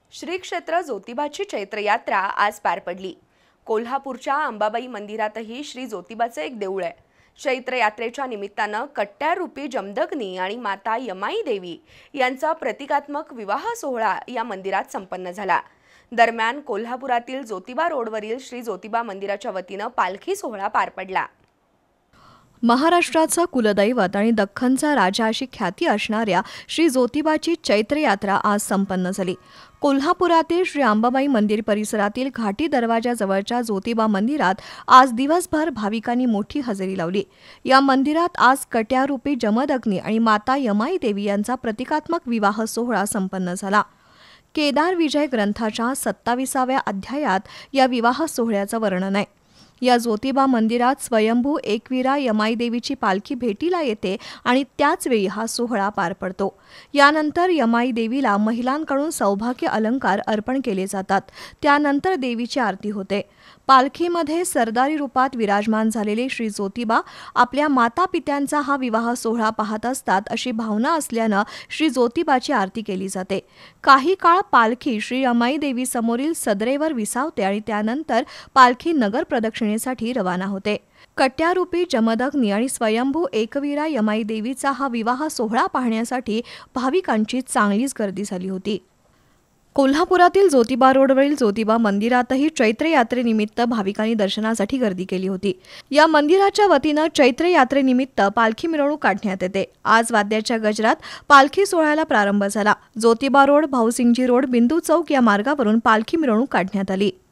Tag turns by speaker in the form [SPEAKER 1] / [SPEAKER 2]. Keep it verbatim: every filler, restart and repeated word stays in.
[SPEAKER 1] श्री क्षेत्र ज्योतिबाची चैत्र यात्रा आज पार पडली। कोल्हापूरच्या अंबाबाई मंदिरातही श्री ज्योतिबाचे एक देऊळ आहे। चैत्र यात्रेच्या निमित्तानं कट्ट्यारूपी जमदग्नी आणि माता यमाई देवी यांचा प्रतिकात्मक विवाह सोहळा या मंदिरात संपन्न झाला। दरम्यान कोल्हापुरातील ज्योतिबा रोडवरील श्री ज्योतिबा मंदिराच्या वतीनं पालखी सोहळा पार पडला।
[SPEAKER 2] महाराष्ट्राचा कुलदैवत आणि दख्खनचा राजा अशी ख्याती असणाऱ्या श्री ज्योतिबाची चैत्र यात्रा आज संपन्न झाली। कोल्हापुरातील श्री अंबाबाई मंदिर परिसरातील घाटी दरवाजाजवळच्या ज्योतिबा मंदिरात आज दिवसभर भाविकांनी मोठी हजेरी लावली। या मंदिरात आज कट्यारूपी जमदग्नी आणि माता यमाई देवी यांचा प्रतिकात्मक विवाह सोहळा संपन्न झाला। केदार विजय ग्रंथाच्या सत्ताविसाव्या अध्यायात या विवाह सोहळ्याचं वर्णन आहे। या ज्योतिबा मंदिरात स्वयंभू एकवीरा यमाई देवीची पालखी भेटीला येते आणि त्याच वेळी हा सोहळा पार पडतो। यानंतर यमाई देवीला महिलांकडून सौभाग्य अलंकार अर्पण केले जातात। त्यानंतर देवीची आरती होते। पालखीमध्ये सरदारी रूपात विराजमान झालेले श्री ज्योतिबा आपल्या माता पित्यांचा हा विवाह सोहळा पाहत असतात अशी भावना असल्यानं श्री ज्योतिबाची आरती केली जाते। काही काळ पालखी श्री यमाई देवी समोरील सदरेवर विसावते आणि त्यानंतर पालखी नगर प्रदक्षिणेसाठी रवाना होते। कट्यारूपी जमदग्नी आणि स्वयंभू एकवीरा यमाई देवीचा हा विवाह सोहळा पाहण्यासाठी भाविकांची चांगलीच गर्दी झाली होती। कोल्हापुरातील ज्योतिबा रोडवरील ज्योतिबा मंदिरातही चैत्र यात्रेनिमित्त भाविकांनी दर्शनासाठी गर्दी केली होती। या मंदिराच्या वतीनं चैत्र यात्रेनिमित्त पालखी मिरवणूक काढण्यात येते। आज वाद्याच्या गजरात पालखी सोहळ्याला प्रारंभ झाला। ज्योतिबा रोड, भाऊसिंगजी रोड, बिंदू चौक या मार्गावरून पालखी मिरवणूक काढण्यात आली।